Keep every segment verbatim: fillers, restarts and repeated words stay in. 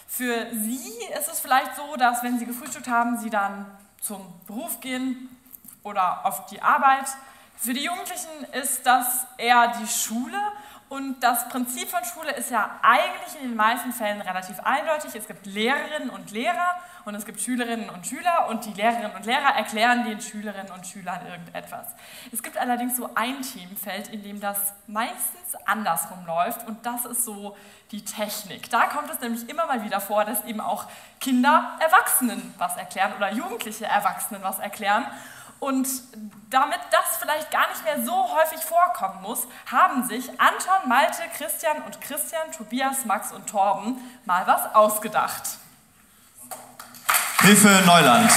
Für Sie ist es vielleicht so, dass wenn Sie gefrühstückt haben, Sie dann zum Beruf gehen oder auf die Arbeit. Für die Jugendlichen ist das eher die Schule. Und das Prinzip von Schule ist ja eigentlich in den meisten Fällen relativ eindeutig. Es gibt Lehrerinnen und Lehrer und es gibt Schülerinnen und Schüler und die Lehrerinnen und Lehrer erklären den Schülerinnen und Schülern irgendetwas. Es gibt allerdings so ein Themenfeld, in dem das meistens andersrum läuft und das ist so die Technik. Da kommt es nämlich immer mal wieder vor, dass eben auch Kinder Erwachsenen was erklären oder Jugendliche Erwachsenen was erklären. Und damit das vielleicht gar nicht mehr so häufig vorkommen muss, haben sich Anton, Malte, Christian und Christian, Tobias, Max und Torben mal was ausgedacht. Hilfe Neuland.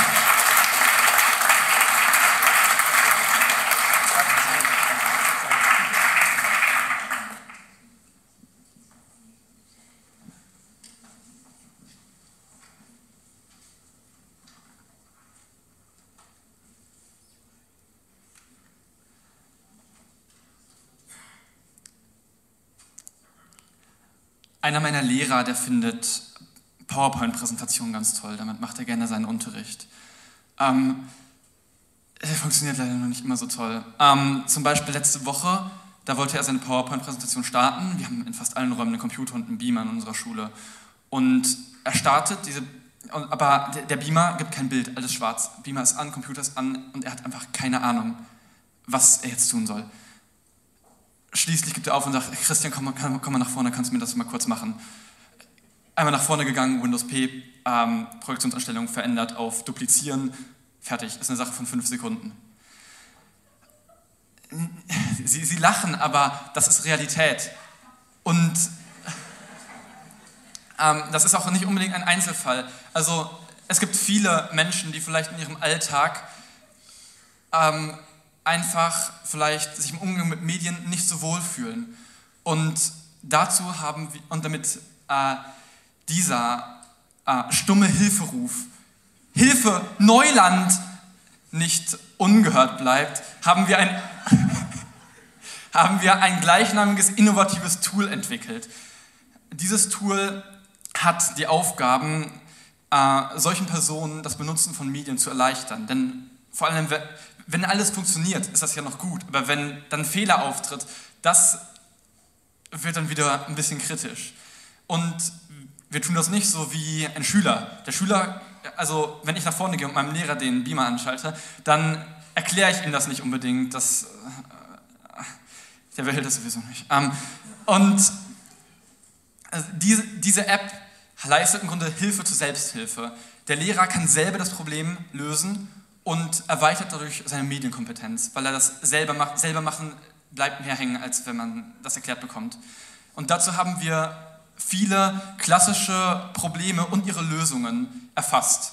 Einer meiner Lehrer, der findet PowerPoint-Präsentationen ganz toll. Damit macht er gerne seinen Unterricht. Ähm, der funktioniert leider noch nicht immer so toll. Ähm, zum Beispiel letzte Woche, da wollte er seine PowerPoint-Präsentation starten. Wir haben in fast allen Räumen einen Computer und einen Beamer in unserer Schule. Und er startet diese, aber der Beamer gibt kein Bild, alles schwarz. Beamer ist an, Computer ist an und er hat einfach keine Ahnung, was er jetzt tun soll. Schließlich gibt er auf und sagt, Christian, komm, komm, komm mal nach vorne, kannst du mir das mal kurz machen? Einmal nach vorne gegangen, Windows P, ähm, Projektionsanstellung verändert auf Duplizieren, fertig, ist eine Sache von fünf Sekunden. Sie, sie lachen, aber das ist Realität. Und ähm, das ist auch nicht unbedingt ein Einzelfall. Also es gibt viele Menschen, die vielleicht in ihrem Alltag ähm, einfach vielleicht sich im Umgang mit Medien nicht so wohlfühlen. Und dazu haben wir, und damit äh, dieser äh, stumme Hilferuf, Hilfe Neuland, nicht ungehört bleibt, haben wir ein, haben wir ein gleichnamiges innovatives Tool entwickelt. Dieses Tool hat die Aufgaben, äh, solchen Personen das Benutzen von Medien zu erleichtern. Denn vor allem, wenn alles funktioniert, ist das ja noch gut. Aber wenn dann ein Fehler auftritt, das wird dann wieder ein bisschen kritisch. Und wir tun das nicht so wie ein Schüler. Der Schüler, also wenn ich nach vorne gehe und meinem Lehrer den Beamer anschalte, dann erkläre ich ihm das nicht unbedingt. Das, äh, der will das sowieso nicht. Ähm, und also diese, diese App leistet im Grunde Hilfe zur Selbsthilfe. Der Lehrer kann selber das Problem lösen und erweitert dadurch seine Medienkompetenz, weil er das selber macht. Selber machen bleibt mehr hängen, als wenn man das erklärt bekommt. Und dazu haben wir viele klassische Probleme und ihre Lösungen erfasst.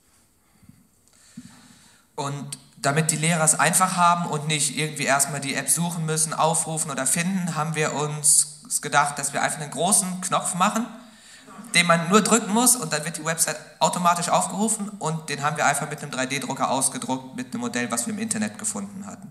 Und damit die Lehrer es einfach haben und nicht irgendwie erstmal die App suchen müssen, aufrufen oder finden, haben wir uns gedacht, dass wir einfach einen großen Knopf machen, den man nur drücken muss und dann wird die Website automatisch aufgerufen und den haben wir einfach mit einem drei D Drucker ausgedruckt, mit einem Modell, was wir im Internet gefunden hatten.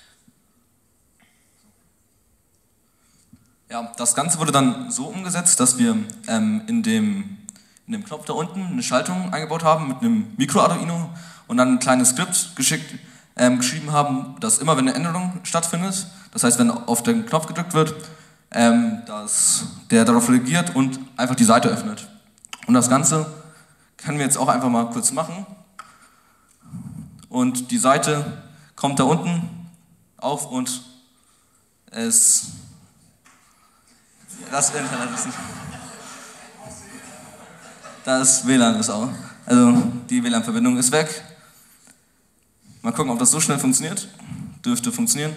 Ja, das Ganze wurde dann so umgesetzt, dass wir ähm, in, dem, in dem Knopf da unten eine Schaltung eingebaut haben mit einem Micro-Arduino und dann ein kleines Skript geschickt, ähm, geschrieben haben, dass immer, wenn eine Änderung stattfindet, das heißt, wenn auf den Knopf gedrückt wird, ähm, dass der darauf reagiert und einfach die Seite öffnet. Und das Ganze können wir jetzt auch einfach mal kurz machen. Und die Seite kommt da unten auf und es... Das Internet ist nicht. Das W L A N ist auch. Also die W L A N-Verbindung ist weg. Mal gucken, ob das so schnell funktioniert. Dürfte funktionieren.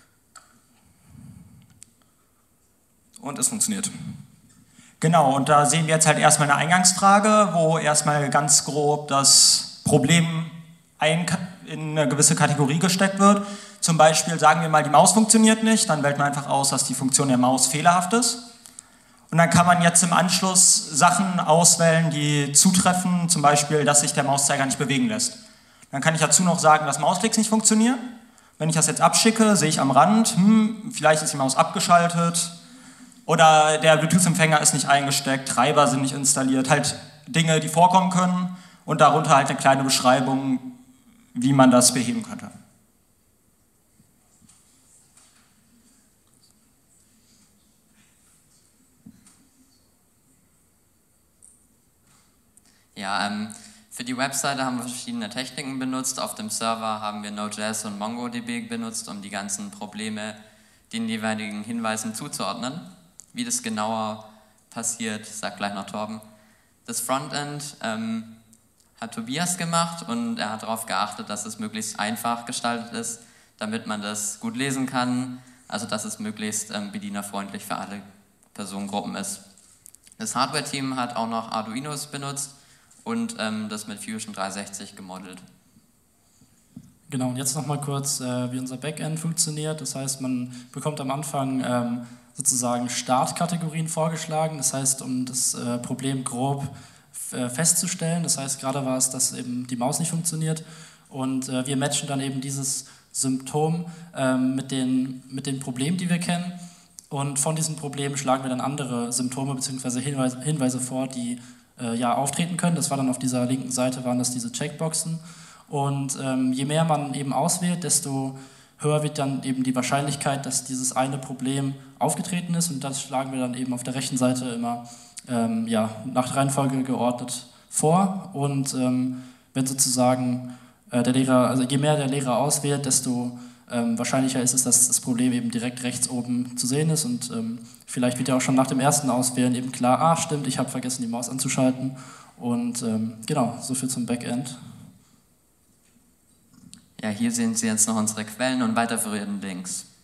Und es funktioniert. Genau, und da sehen wir jetzt halt erstmal eine Eingangsfrage, wo erstmal ganz grob das Problem ein, in eine gewisse Kategorie gesteckt wird. Zum Beispiel sagen wir mal, die Maus funktioniert nicht, dann wählt man einfach aus, dass die Funktion der Maus fehlerhaft ist. Und dann kann man jetzt im Anschluss Sachen auswählen, die zutreffen, zum Beispiel, dass sich der Mauszeiger nicht bewegen lässt. Dann kann ich dazu noch sagen, dass Mausklicks nicht funktionieren. Wenn ich das jetzt abschicke, sehe ich am Rand, hm, vielleicht ist die Maus abgeschaltet. Oder der Bluetooth-Empfänger ist nicht eingesteckt, Treiber sind nicht installiert, halt Dinge, die vorkommen können und darunter halt eine kleine Beschreibung, wie man das beheben könnte. Ja, ähm, für die Webseite haben wir verschiedene Techniken benutzt. Auf dem Server haben wir Node.js und MongoDB benutzt, um die ganzen Probleme den jeweiligen Hinweisen zuzuordnen. Wie das genauer passiert, sagt gleich noch Torben. Das Frontend ähm, hat Tobias gemacht und er hat darauf geachtet, dass es möglichst einfach gestaltet ist, damit man das gut lesen kann, also dass es möglichst ähm, bedienerfreundlich für alle Personengruppen ist. Das Hardware-Team hat auch noch Arduinos benutzt und ähm, das mit Fusion dreihundertsechzig gemodelt. Genau, und jetzt nochmal kurz, äh, wie unser Backend funktioniert. Das heißt, man bekommt am Anfang ähm, sozusagen Startkategorien vorgeschlagen. Das heißt, um das äh, Problem grob äh, festzustellen. Das heißt, gerade war es, dass eben die Maus nicht funktioniert. Und äh, wir matchen dann eben dieses Symptom ähm, mit, den, mit den Problemen, die wir kennen. Und von diesen Problemen schlagen wir dann andere Symptome bzw. Hinweise, Hinweise vor, die äh, ja auftreten können. Das war dann auf dieser linken Seite, waren das diese Checkboxen. Und ähm, je mehr man eben auswählt, desto höher wird dann eben die Wahrscheinlichkeit, dass dieses eine Problem aufgetreten ist. Und das schlagen wir dann eben auf der rechten Seite immer ähm, ja, nach Reihenfolge geordnet vor. Und ähm, wenn sozusagen äh, der Lehrer, also je mehr der Lehrer auswählt, desto ähm, wahrscheinlicher ist es, dass das Problem eben direkt rechts oben zu sehen ist. Und ähm, vielleicht wird ja auch schon nach dem ersten Auswählen eben klar, ah stimmt, ich habe vergessen, die Maus anzuschalten. Und ähm, genau, soviel zum Backend. Ja, hier sehen Sie jetzt noch unsere Quellen und weiterführenden Links.